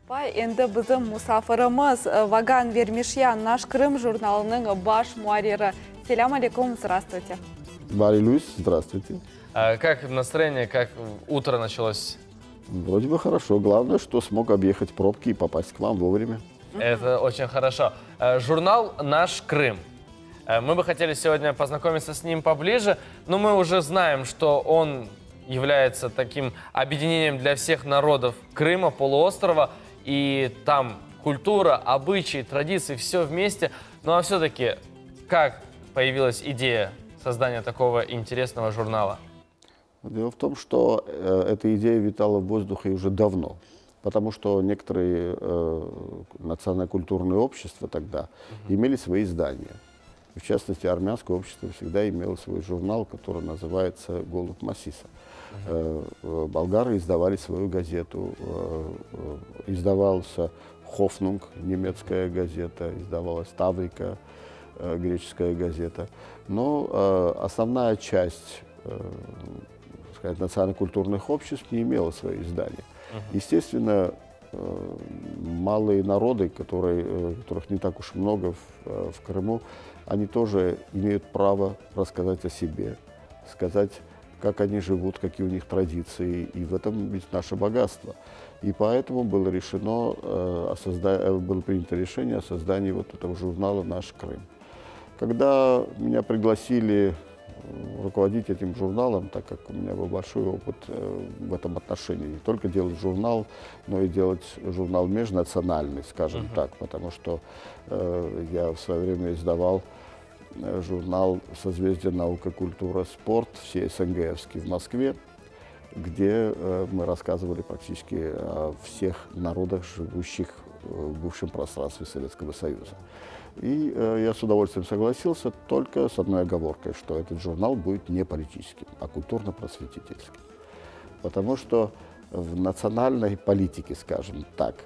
Endi bizim musafirimiz Vagan Vermishyan Наш Крым журналының баш муарирі. Селям алейкум, здравствуйте. Мария Люсь, здравствуйте. Как настроение, как утро началось? Вроде бы хорошо. Главное, что смог объехать пробки и попасть к вам вовремя. Это очень хорошо. Журнал «Наш Крым». Мы бы хотели сегодня познакомиться с ним поближе, но мы уже знаем, что он является таким объединением для всех народов Крыма, полуострова, и там культура, обычаи, традиции, все вместе. Ну а все-таки, как появилась идея создания такого интересного журнала? Дело в том, что эта идея витала в воздухе уже давно, потому что некоторые национально-культурные общества тогда имели свои издания. В частности, армянское общество всегда имело свой журнал, который называется «Голубь Масиса». Болгары издавали свою газету, издавался «Хофнунг», немецкая газета, издавалась «Таврика», греческая газета. Но основная часть национально-культурных обществ не имела свои издания. Естественно, малые народы, которых не так уж много в Крыму, они тоже имеют право рассказать о себе, сказать, как они живут, какие у них традиции, и в этом ведь наше богатство. И поэтому было принято решение о создании вот этого журнала «Наш Крым». Когда меня пригласили руководить этим журналом, так как у меня был большой опыт в этом отношении, не только делать журнал, но и делать журнал межнациональный, скажем так, потому что я в свое время издавал журнал «Созвездие наука, культура, спорт», все СНГовский в Москве, где мы рассказывали практически о всех народах, живущих в бывшем пространстве Советского Союза. И я с удовольствием согласился, только с одной оговоркой, что этот журнал будет не политическим, а культурно-просветительским. Потому что в национальной политике, скажем так,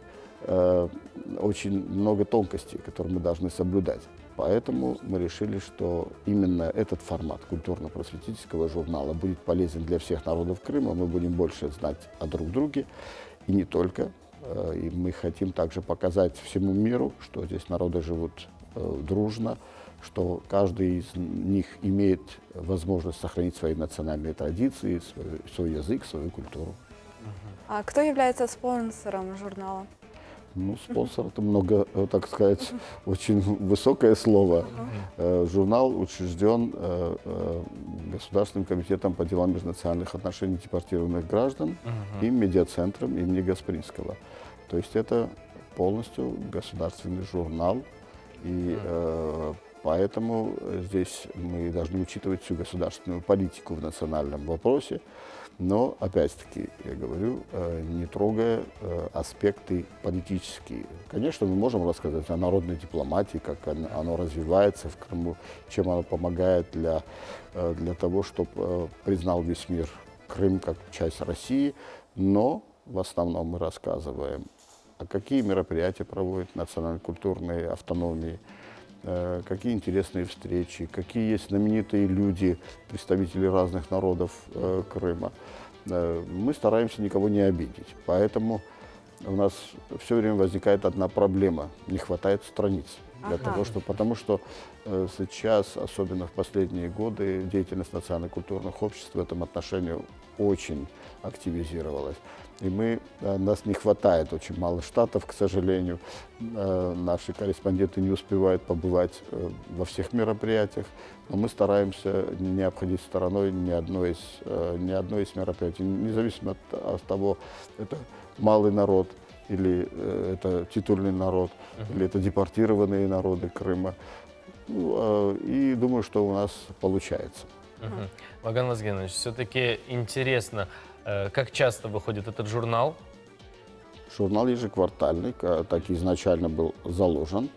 очень много тонкостей, которые мы должны соблюдать. Поэтому мы решили, что именно этот формат культурно-просветительского журнала будет полезен для всех народов Крыма. Мы будем больше знать о друг друге, и не только. И мы хотим также показать всему миру, что здесь народы живут дружно, что каждый из них имеет возможность сохранить свои национальные традиции, свой язык, свою культуру. А кто является спонсором журнала? Ну, спонсор — это много, так сказать, очень высокое слово. Журнал учрежден Государственным комитетом по делам межнациональных отношений депортированных граждан и медиацентром имени Гаспринского. То есть это полностью государственный журнал, и поэтому здесь мы должны учитывать всю государственную политику в национальном вопросе. Но, опять-таки, я говорю, не трогая аспекты политические. Конечно, мы можем рассказать о народной дипломатии, как оно развивается в Крыму, чем оно помогает для того, чтобы признал весь мир Крым как часть России. Но в основном мы рассказываем, какие мероприятия проводят национально-культурные автономии, какие интересные встречи, какие есть знаменитые люди, представители разных народов Крыма. Мы стараемся никого не обидеть, поэтому у нас все время возникает одна проблема – не хватает страниц. Потому что сейчас, особенно в последние годы, деятельность национально-культурных обществ в этом отношении очень активизировалась. И нас не хватает, очень мало штатов, к сожалению. Наши корреспонденты не успевают побывать во всех мероприятиях, но мы стараемся не обходить стороной ни одно из мероприятий, независимо от того, это малый народ, или это титульный народ, или это депортированные народы Крыма. И думаю, что у нас получается. Ваган Вазгенович, все-таки интересно, как часто выходит этот журнал? Журнал ежеквартальный, так изначально был заложен.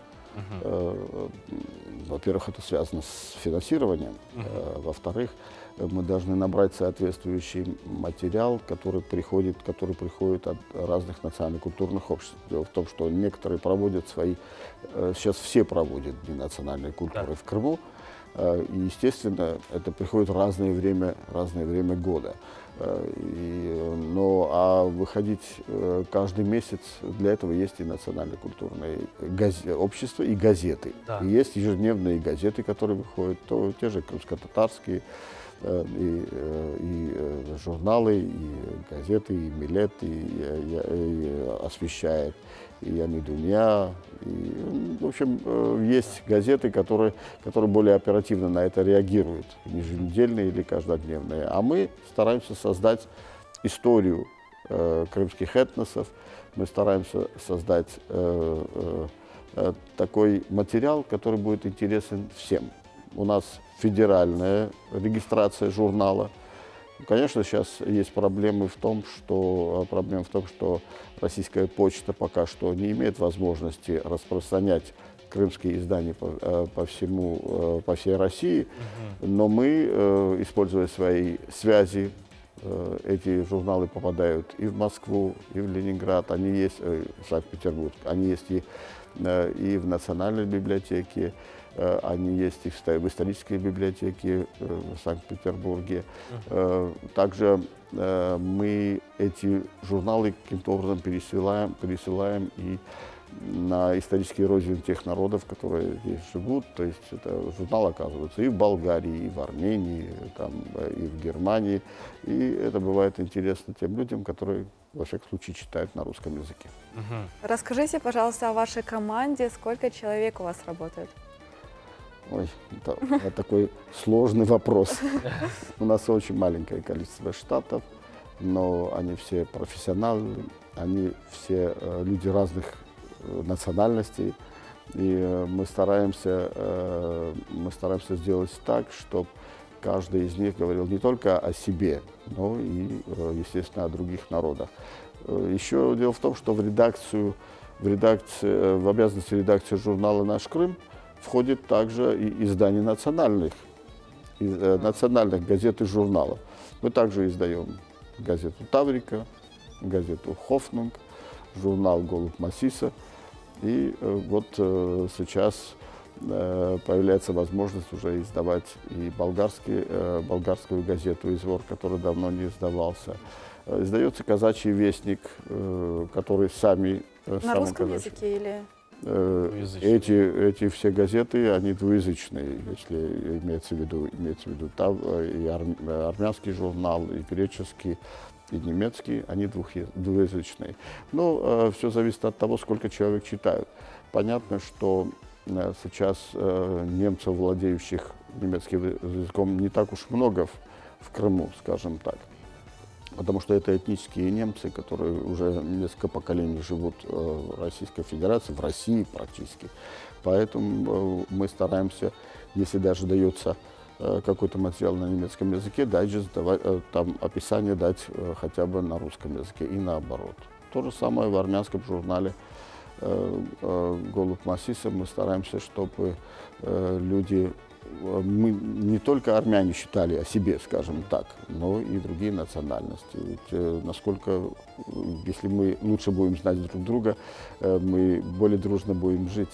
Во-первых, это связано с финансированием. Во-вторых, мы должны набрать соответствующий материал, который приходит от разных национально-культурных обществ. Дело в том, что некоторые проводят сейчас все проводят Дни национальной культуры в Крыму, И, естественно, это приходит в разное время года. А выходить каждый месяц, для этого есть и национальные культурные общества, и газеты. Да. И есть ежедневные газеты, которые выходят, те же крымско-татарские, и журналы, и газеты, и Милет, и Освещает, и Амидуня. В общем, есть газеты, которые более оперативно на это реагируют, еженедельные или каждодневные. А мы стараемся создать историю крымских этносов, мы стараемся создать такой материал, который будет интересен всем. У нас федеральная регистрация журнала. Конечно, сейчас есть проблемы в том, что российская почта пока что не имеет возможности распространять крымские издания по всей России, но мы, используя свои связи, эти журналы попадают и в Москву, и в Ленинград, они есть в Санкт-Петербург, они есть и в Национальной библиотеке, они есть и в исторической библиотеке в Санкт-Петербурге. Также мы эти журналы каким-то образом пересылаем и на исторические родины тех народов, которые здесь живут. То есть это журнал оказывается и в Болгарии, и в Армении, и в Германии. И это бывает интересно тем людям, которые, во всяком случае, читают на русском языке. Расскажите, пожалуйста, о вашей команде. Сколько человек у вас работает? Ой, это такой сложный вопрос. У нас очень маленькое количество штатов, но они все профессионалы, они все люди разных национальностей. И мы стараемся сделать так, чтобы каждый из них говорил не только о себе, но и, естественно, о других народах. Еще дело в том, что в обязанности редакции журнала «Наш Крым» входит также и издание национальных газет и журналов. Мы также издаем газету «Таврика», газету «Хофнунг», журнал «Голубь Масиса». И вот сейчас появляется возможность уже издавать и болгарскую газету «Извор», который давно не издавался. Издается «Казачий вестник», который На русском языке или... Эти все газеты, они двуязычные, если имеется в виду и армянский журнал, и греческий, и немецкий, они двуязычные. Но все зависит от того, сколько человек читают. Понятно, что сейчас немцев, владеющих немецким языком, не так уж много в Крыму, скажем так. Потому что это этнические немцы, которые уже несколько поколений живут в Российской Федерации, в России практически. Поэтому мы стараемся, если даже дается какой-то материал на немецком языке, там описание дать хотя бы на русском языке и наоборот. То же самое в армянском журнале «Голубь Масиса». Мы стараемся, чтобы мы не только армяне читали о себе, скажем так, но и другие национальности. Ведь если мы лучше будем знать друг друга, мы более дружно будем жить.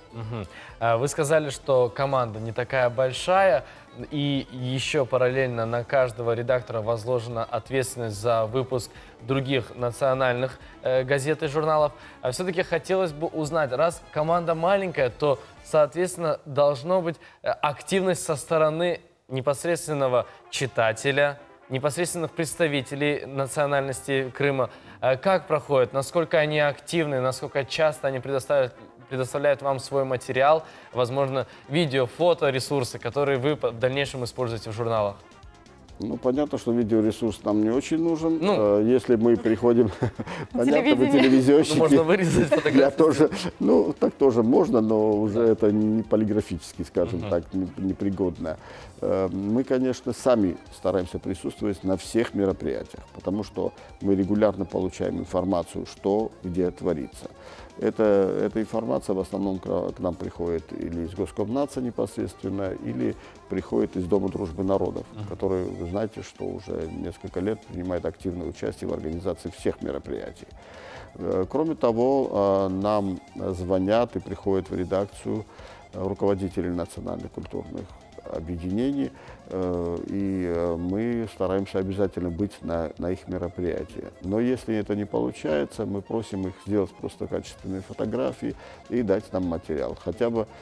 Вы сказали, что команда не такая большая, и еще параллельно на каждого редактора возложена ответственность за выпуск других национальных газет и журналов. Все-таки хотелось бы узнать, раз команда маленькая, то, соответственно, должна быть активность со стороны непосредственного читателя, непосредственных представителей национальности Крыма. Как проходит, насколько они активны, насколько часто они предоставляют вам свой материал, возможно, видео, фото, ресурсы, которые вы в дальнейшем используете в журналах? Ну, понятно, что видеоресурс нам не очень нужен. Если мы приходим, понятно, вы телевидение. телевизионщики. Можно вырезать фотографии. Я тоже, так тоже можно, но уже это не полиграфически, скажем так, непригодно. Мы, конечно, сами стараемся присутствовать на всех мероприятиях, потому что мы регулярно получаем информацию, что где творится. Эта информация в основном к нам приходит или из Госкомнадзора непосредственно, или приходит из Дома дружбы народов, который, вы знаете, что уже несколько лет принимает активное участие в организации всех мероприятий. Кроме того, нам звонят и приходят в редакцию руководители национальных культурных объединений, и мы стараемся обязательно быть на их мероприятии. Но если это не получается, мы просим их сделать просто качественные фотографии и дать нам материал. Хотя бы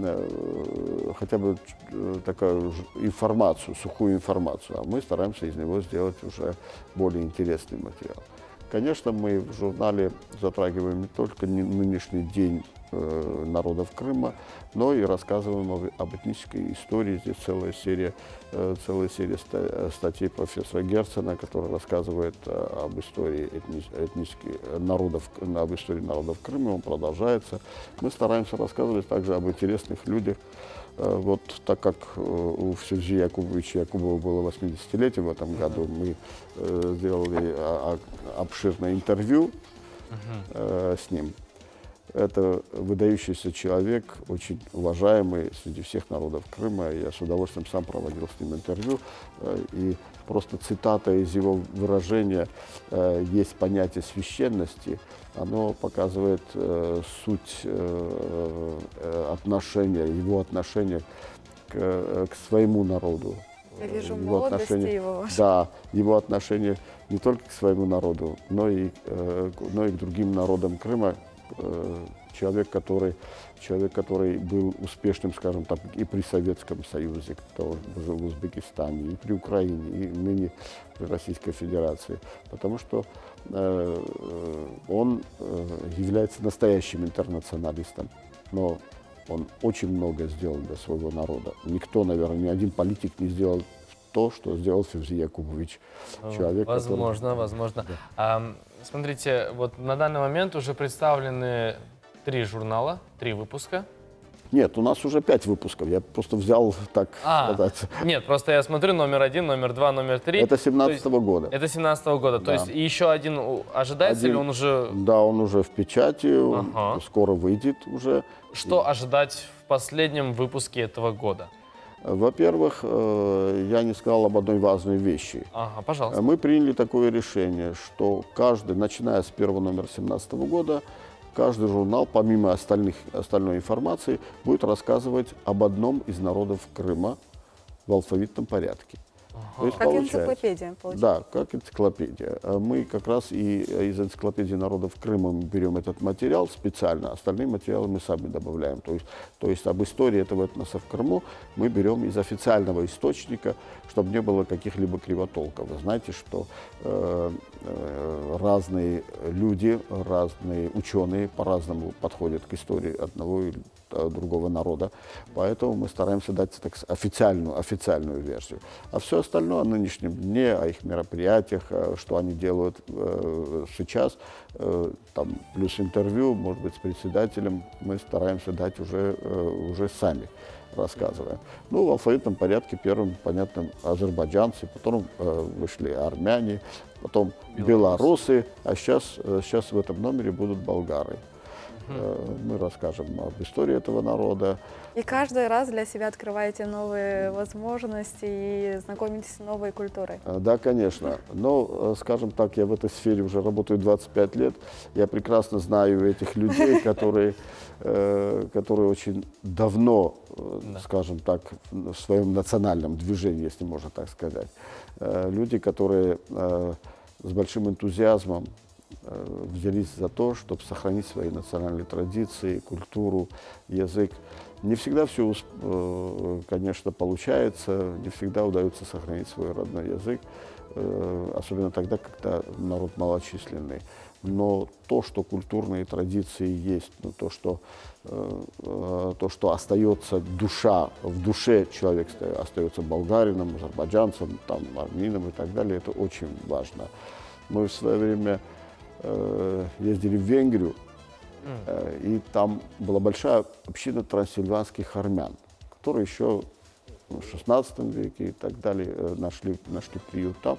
такую информацию, сухую информацию, а мы стараемся из него сделать уже более интересный материал. Конечно, мы в журнале затрагиваем не только нынешний день народов Крыма, но и рассказываем об этнической истории. Здесь целая серия статей профессора Герцена, который рассказывает об истории об истории народов Крыма. Он продолжается. Мы стараемся рассказывать также об интересных людях. Вот так как у Сергея Якубовича Якубова было 80-летие в этом году, мы сделали обширное интервью с ним. Это выдающийся человек, очень уважаемый среди всех народов Крыма. Я с удовольствием сам проводил с ним интервью. И просто цитата из его выражения «есть понятие священности», оно показывает суть отношения, его отношения к своему народу. Я вижу Его молодости отношение, его. да, его отношение не только к своему народу, но и к другим народам Крыма. Человек, который был успешным, скажем так, и при Советском Союзе, который жил в Узбекистане, и при Украине, и ныне при Российской Федерации. Потому что он является настоящим интернационалистом. Но он очень много сделал для своего народа. Никто, наверное, ни один политик не сделал то, что сделал Февзи Якубович. Человек, возможно. Да. Смотрите, вот на данный момент уже представлены 3 журнала, 3 выпуска. Нет, у нас уже 5 выпусков. Я просто взял, так сказать. Нет, просто я смотрю номер 1, номер 2, номер 3. Это 17-го года. Это 17-го года. Да. То есть еще один ожидается или он уже... Да, он уже в печати, он скоро выйдет уже. Что ожидать в последнем выпуске этого года? Во-первых, я не сказал об одной важной вещи. Ага, пожалуйста. Мы приняли такое решение, что каждый, начиная с первого номера 2017 года, каждый журнал, помимо остальной информации, будет рассказывать об одном из народов Крыма в алфавитном порядке. То есть, как энциклопедия, получается. Да, как энциклопедия. Мы как раз и из энциклопедии народов Крыма мы берем этот материал специально, остальные материалы мы сами добавляем. То есть об истории этого этноса в Крыму мы берем из официального источника, чтобы не было каких-либо кривотолков. Вы знаете, что разные люди, разные ученые по-разному подходят к истории одного или другого народа. Поэтому мы стараемся дать официальную версию. А все остальное о нынешнем дне, о их мероприятиях, что они делают сейчас, там, плюс интервью, может быть, с председателем, мы стараемся дать уже сами, рассказывая. Ну, в алфавитном порядке первым, понятно, азербайджанцы, потом вышли армяне, потом белорусы, а сейчас в этом номере будут болгары. Мы расскажем об истории этого народа. И каждый раз для себя открываете новые возможности и знакомитесь с новой культурой. Да, конечно. Но, скажем так, я в этой сфере уже работаю 25 лет. Я прекрасно знаю этих людей, которые очень давно, скажем так, в своем национальном движении, если можно так сказать. Люди, которые с большим энтузиазмом взялись за то, чтобы сохранить свои национальные традиции, культуру, язык. Не всегда все, конечно, получается, не всегда удается сохранить свой родной язык, особенно тогда, когда народ малочисленный. Но то, что культурные традиции есть, то, что остается в душе человек остается болгарином, азербайджанцем, там, армянином и так далее, это очень важно. Мы в свое время ездили в Венгрию, и там была большая община трансильванских армян, которые еще в XVI веке и так далее нашли приют там.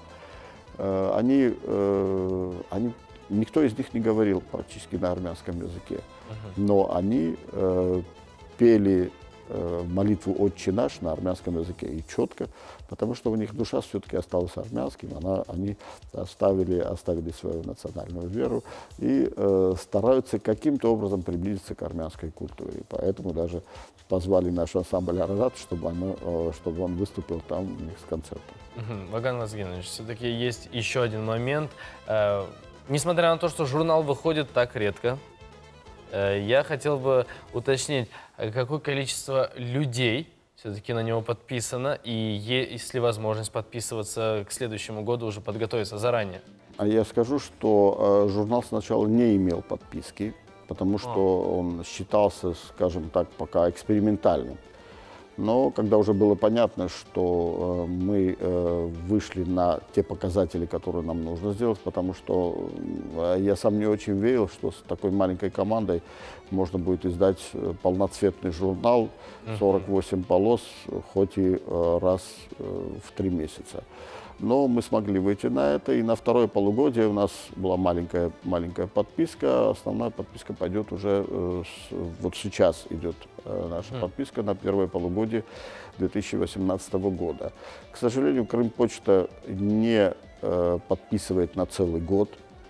Никто из них не говорил практически на армянском языке, но они пели молитву «Отче наш» на армянском языке и четко, потому что у них душа все-таки осталась армянским, они оставили свою национальную веру и стараются каким-то образом приблизиться к армянской культуре. И поэтому даже позвали наш ансамбль «Арарат», чтобы он выступил там у них с концертом. Ваган Вазгенович, все-таки есть еще один момент. Несмотря на то, что журнал выходит так редко, я хотел бы уточнить, какое количество людей все-таки на него подписано, и есть ли возможность подписываться к следующему году, уже подготовиться заранее? А я скажу, что журнал сначала не имел подписки, потому что он считался, скажем так, пока экспериментальным. Но когда уже было понятно, что мы вышли на те показатели, которые нам нужно сделать, потому что я сам не очень верил, что с такой маленькой командой можно будет издать полноцветный журнал, 48 полос, хоть и раз в 3 месяца. Но мы смогли выйти на это, и на второе полугодие у нас была маленькая подписка. Основная подписка пойдет уже, вот сейчас идет наша подписка на первое полугодие 2018 года. К сожалению, Крымпочта не подписывает на целый год,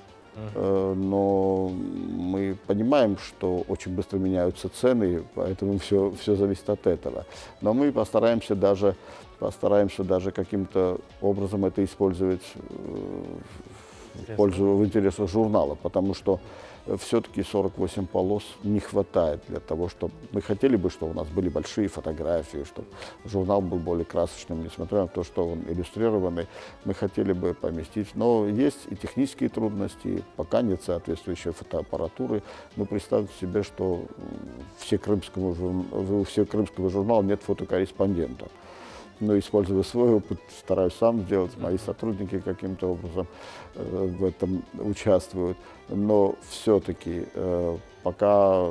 но мы понимаем, что очень быстро меняются цены, поэтому все зависит от этого. Но мы постараемся даже каким-то образом это использовать в интересах журнала, потому что все-таки 48 полос не хватает для того, чтобы... Мы хотели бы, чтобы у нас были большие фотографии, чтобы журнал был более красочным, несмотря на то, что он иллюстрированный, мы хотели бы поместить. Но есть и технические трудности, пока нет соответствующей фотоаппаратуры. Но представьте себе, что у всекрымского журнала нет фотокорреспондента. Но, используя свой опыт, стараюсь сам сделать, мои сотрудники каким-то образом в этом участвуют. Но все-таки, пока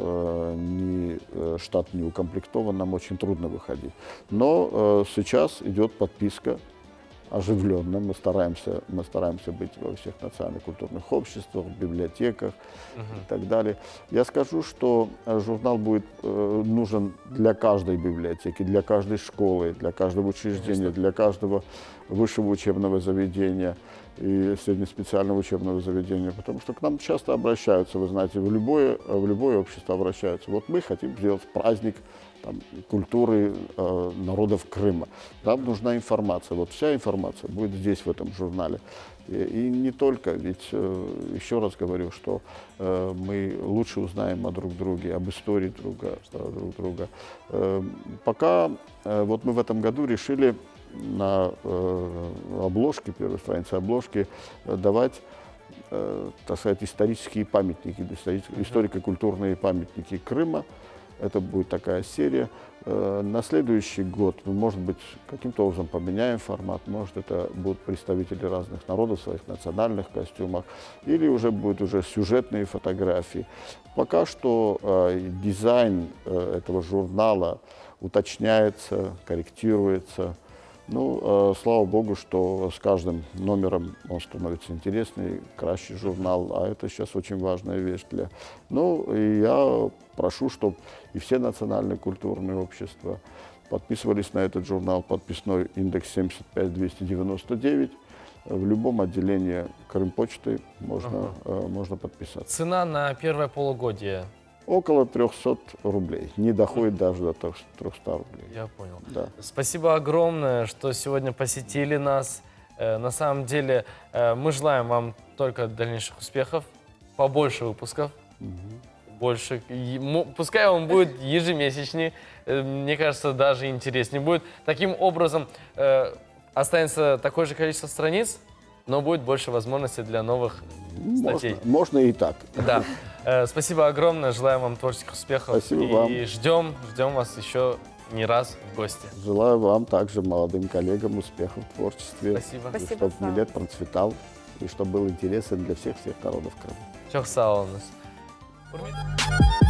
штат не укомплектован, нам очень трудно выходить. Но сейчас идет подписка оживленно. Мы стараемся быть во всех национально-культурных обществах, библиотеках и так далее. Я скажу, что журнал будет нужен для каждой библиотеки, для каждой школы, для каждого учреждения, для каждого высшего учебного заведения и среднеспециального учебного заведения, потому что к нам часто обращаются, вы знаете, в любое общество обращаются. Вот мы хотим сделать праздник культуры народов Крыма. Нам нужна информация. Вот вся информация будет здесь, в этом журнале. И не только, ведь еще раз говорю, что мы лучше узнаем о друг друге, об истории друг друга. Пока вот мы в этом году решили на обложке, первой странице обложки, давать, так сказать, исторические памятники, историко-культурные памятники Крыма. Это будет такая серия. На следующий год мы, может быть, каким-то образом поменяем формат. Может, это будут представители разных народов в своих национальных костюмах. Или уже будут сюжетные фотографии. Пока что дизайн этого журнала уточняется, корректируется. Ну, слава богу, что с каждым номером он становится интереснее, краще журнал, а это сейчас очень важная вещь для... Ну, и я прошу, чтобы и все национальные культурные общества подписывались на этот журнал, подписной индекс 75299. В любом отделении Крымпочты можно подписаться. Цена на первое полугодие? Около 300 рублей. Не доходит даже до 300 рублей. Я понял. Да. Спасибо огромное, что сегодня посетили нас. На самом деле мы желаем вам только дальнейших успехов, побольше выпусков, больше. Пускай он будет ежемесячный, мне кажется, даже интереснее будет. Таким образом останется такое же количество страниц, но будет больше возможностей для новых статей. Можно и так. Да. Спасибо огромное, желаем вам творческих успехов. Спасибо и вам. Ждем вас еще не раз в гости. Желаю вам также, молодым коллегам, успехов в творчестве. Спасибо. Спасибо. Чтобы Милет процветал и чтобы был интересен для всех народов Крыма. Çok sağ olunuz.